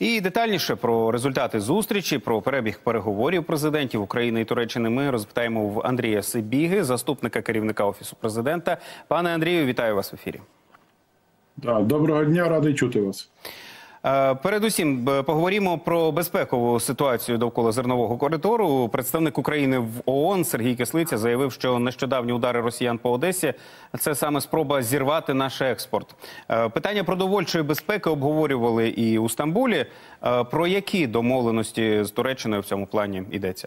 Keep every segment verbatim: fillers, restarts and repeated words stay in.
І детальніше про результати зустрічі, про перебіг переговорів президентів України і Туреччини ми розпитаємо в Андрія Сибіги, заступника керівника Офісу президента. Пане Андрію, вітаю вас в ефірі. Доброго дня, радий чути вас. Передусім, поговоримо про безпекову ситуацію довкола зернового коридору. Представник України в ООН Сергій Кислиця заявив, що нещодавні удари росіян по Одесі – це саме спроба зірвати наш експорт. Питання продовольчої безпеки обговорювали і у Стамбулі. Про які домовленості з Туреччиною в цьому плані йдеться?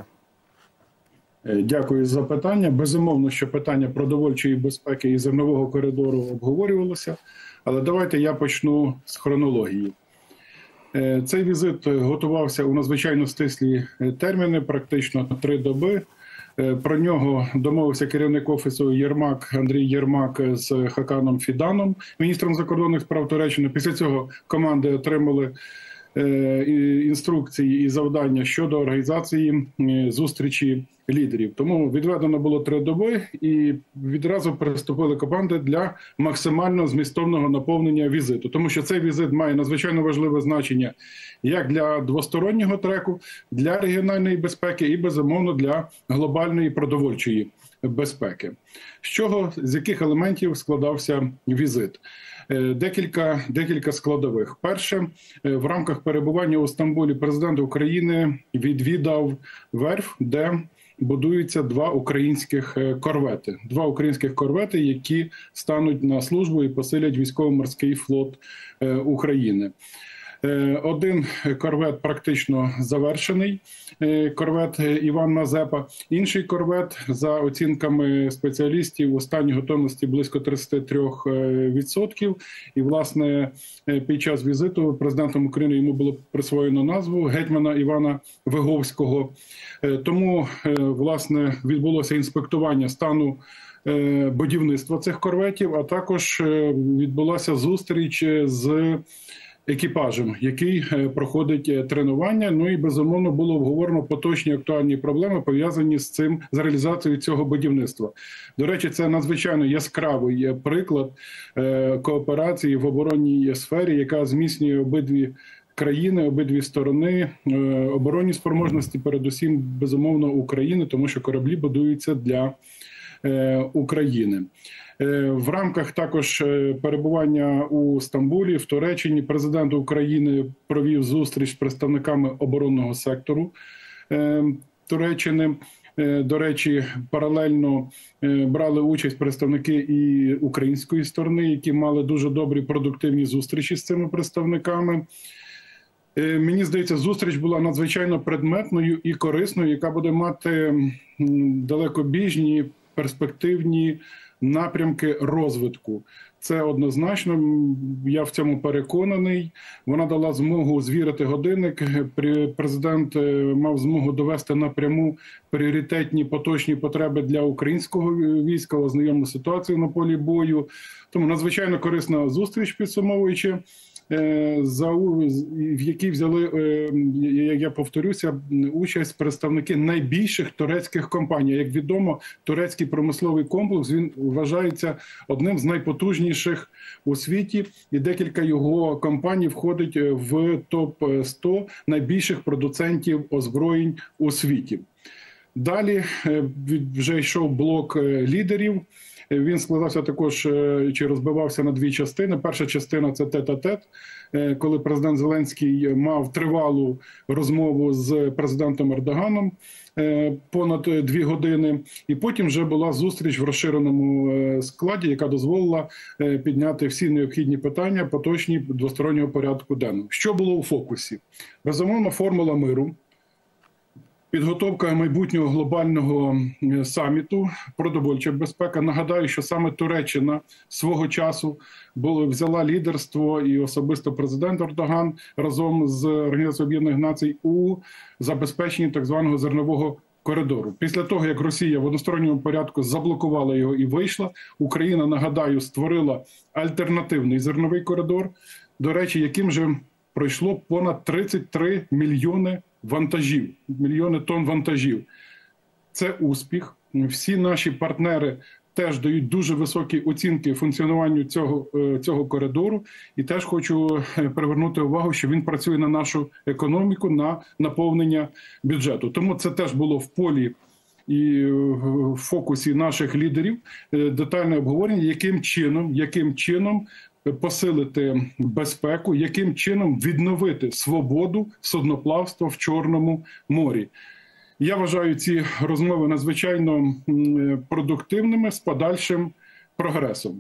Дякую за питання. Безумовно, що питання продовольчої безпеки і зернового коридору обговорювалося. Але давайте я почну з хронології. Цей візит готувався у надзвичайно стислі терміни, практично три доби. Про нього домовився керівник Офісу Єрмак, Андрій Єрмак з Хаканом Фіданом, міністром закордонних справ Туреччини. Після цього команди отримали інструкції і завдання щодо організації зустрічі лідерів. Тому відведено було три доби і відразу приступили команди для максимально змістовного наповнення візиту. Тому що цей візит має надзвичайно важливе значення як для двостороннього треку, для регіональної безпеки і, безумовно, для глобальної продовольчої безпеки. З чого, з яких елементів складався візит? Декілька, декілька складових. Перше, в рамках перебування у Стамбулі президент України відвідав верф, де будуються два українських корвети. Два українських корвети, які стануть на службу і посилять військово-морський флот України. Один корвет практично завершений, корвет Іван Мазепа. Інший корвет, за оцінками спеціалістів, у стані готовності близько тридцять три відсотки. І, власне, під час візиту президентом України йому було присвоєно назву гетьмана Івана Виговського. Тому, власне, відбулося інспектування стану будівництва цих корветів, а також відбулася зустріч з екіпажем, який проходить тренування. Ну і, безумовно, було обговорено поточні актуальні проблеми, пов'язані з цим, з реалізацією цього будівництва. До речі, це надзвичайно яскравий приклад кооперації в оборонній сфері, яка зміцнює обидві країни, обидві сторони, оборонні спроможності, передусім, безумовно, України, тому що кораблі будуються для України. В рамках також перебування у Стамбулі, в Туреччині, президент України провів зустріч з представниками оборонного сектору Туреччини. До речі, паралельно брали участь представники і української сторони, які мали дуже добрі продуктивні зустрічі з цими представниками. Мені здається, зустріч була надзвичайно предметною і корисною, яка буде мати далекобіжні, перспективні напрямки розвитку. Це однозначно, я в цьому переконаний. Вона дала змогу звірити годинник. Президент мав змогу довести напряму пріоритетні поточні потреби для українського війська, ознайомити ситуацію на полі бою. Тому надзвичайно корисна зустріч, підсумовуючи, за в якій взяли, як я повторюся, участь представники найбільших турецьких компаній. Як відомо, турецький промисловий комплекс, він вважається одним з найпотужніших у світі, і декілька його компаній входить в топ сто найбільших продуцентів озброєнь у світі. Далі вже йшов блок лідерів. Він складався також, чи розбивався на дві частини. Перша частина – це тет-а-тет, коли президент Зеленський мав тривалу розмову з президентом Ердоганом понад дві години. І потім вже була зустріч в розширеному складі, яка дозволила підняти всі необхідні питання поточні двостороннього порядку денного. Що було у фокусі? Безумовно, формула миру. Підготовка майбутнього глобального саміту, продовольча безпека. Нагадаю, що саме Туреччина свого часу було, взяла лідерство, і особисто президент Ердоган разом з Організацією Об'єднаних Націй у забезпеченні так званого зернового коридору. Після того, як Росія в односторонньому порядку заблокувала його і вийшла, Україна, нагадаю, створила альтернативний зерновий коридор, до речі, яким же пройшло понад тридцять три мільйони вантажів, мільйони тонн вантажів. Це успіх. Всі наші партнери теж дають дуже високі оцінки функціонуванню цього, цього коридору. І теж хочу привернути увагу, що він працює на нашу економіку, на наповнення бюджету. Тому це теж було в полі і в фокусі наших лідерів детальне обговорення, яким чином, яким чином посилити безпеку, яким чином відновити свободу судноплавства в Чорному морі. Я вважаю ці розмови надзвичайно продуктивними з подальшим прогресом.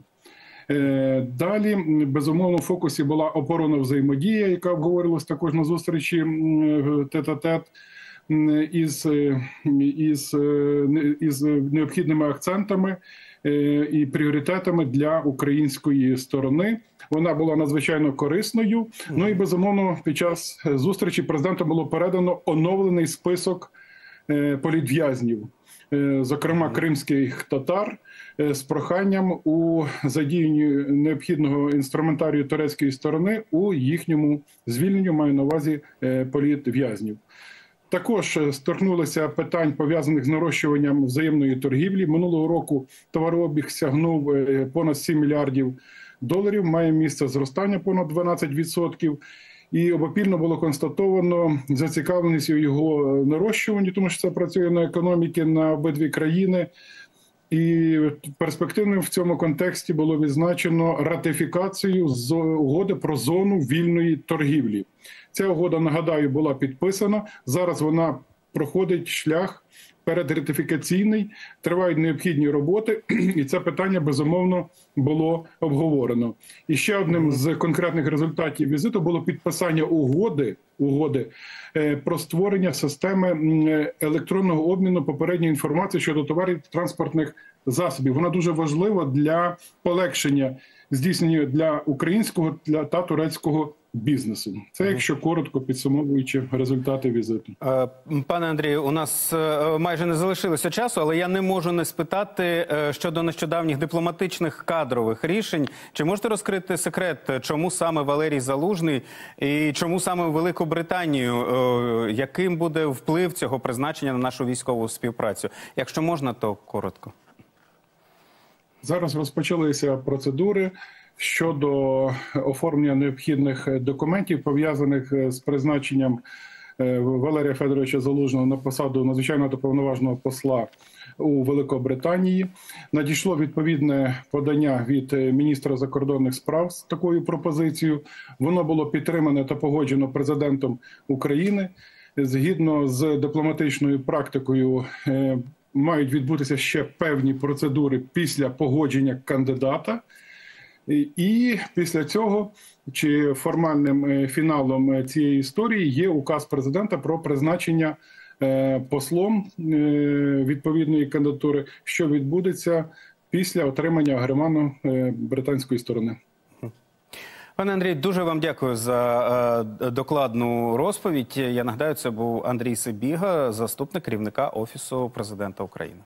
Далі, безумовно, в фокусі була оборонна взаємодія, яка обговорювалась також на зустрічі тет-а-тет із, із, із необхідними акцентами і пріоритетами для української сторони. Вона була надзвичайно корисною. Ну і, безумовно, під час зустрічі президентом було передано оновлений список політв'язнів, зокрема кримських татар, з проханням у задіянні необхідного інструментарію турецької сторони у їхньому звільненню, маю на увазі політв'язнів. Також торкнулися питань, пов'язаних з нарощуванням взаємної торгівлі. Минулого року товарообіг сягнув понад сім мільярдів доларів, має місце зростання понад дванадцять відсотків. І обопільно було констатовано зацікавленість у його нарощуванні, тому що це працює на економіки на обидві країни. І перспективним в цьому контексті було відзначено ратифікацію з угоди про зону вільної торгівлі. Ця угода, нагадаю, була підписана. Зараз вона проходить шлях передратифікаційний, тривають необхідні роботи, і це питання, безумовно, було обговорено. І ще одним з конкретних результатів візиту було підписання угоди, угоди про створення системи електронного обміну попередньої інформації щодо товарів та транспортних засобів. Вона дуже важлива для полегшення здійснення для українського для, та турецького бізнесу. Це, якщо коротко підсумовуючи результати візиту. Пане Андрію, у нас майже не залишилося часу, але я не можу не спитати щодо нещодавніх дипломатичних кадрових рішень. Чи можете розкрити секрет, чому саме Валерій Залужний і чому саме в Велику Британію? Яким буде вплив цього призначення на нашу військову співпрацю? Якщо можна, то коротко. Зараз розпочалися процедури щодо оформлення необхідних документів, пов'язаних з призначенням Валерія Федоровича Залужного на посаду надзвичайного та повноважного посла у Великобританії. Надійшло відповідне подання від міністра закордонних справ з такою пропозицією. Воно було підтримане та погоджено президентом України. Згідно з дипломатичною практикою, мають відбутися ще певні процедури після погодження кандидата. І після цього, чи формальним фіналом цієї історії, є указ президента про призначення послом відповідної кандидатури, що відбудеться після отримання агреману британської сторони. Пане Андрій, дуже вам дякую за докладну розповідь. Я нагадаю, це був Андрій Сибіга, заступник керівника Офісу Президента України.